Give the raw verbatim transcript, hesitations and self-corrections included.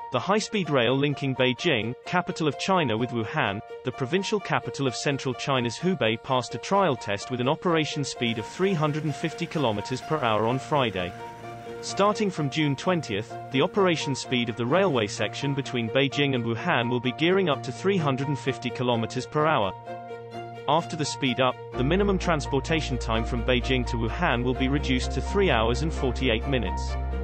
The high-speed rail linking Beijing, capital of China, with Wuhan, the provincial capital of central China's Hubei, passed a trial test with an operation speed of three hundred fifty kilometers per hour on Friday. Starting from June twentieth, the operation speed of the railway section between Beijing and Wuhan will be gearing up to three hundred fifty kilometers per hour. After the speed up, the minimum transportation time from Beijing to Wuhan will be reduced to three hours and forty-eight minutes.